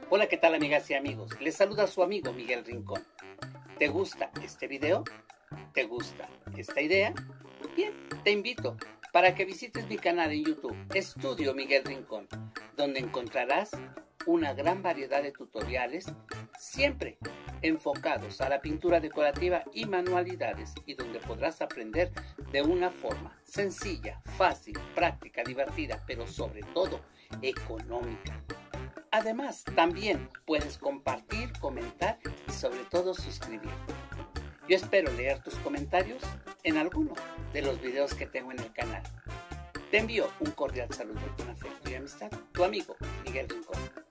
Hola, ¿qué tal amigas y amigos? Les saluda su amigo Miguel Rincón. ¿Te gusta este video? ¿Te gusta esta idea? Bien, te invito para que visites mi canal en YouTube, Estudio Miguel Rincón, donde encontrarás una gran variedad de tutoriales, siempre enfocados a la pintura decorativa y manualidades, y donde podrás aprender de una forma sencilla, fácil, práctica, divertida, pero sobre todo económica. Además, también puedes compartir, comentar y sobre todo suscribirte. Yo espero leer tus comentarios en alguno de los videos que tengo en el canal. Te envío un cordial saludo con afecto y amistad. Tu amigo Miguel Rincón.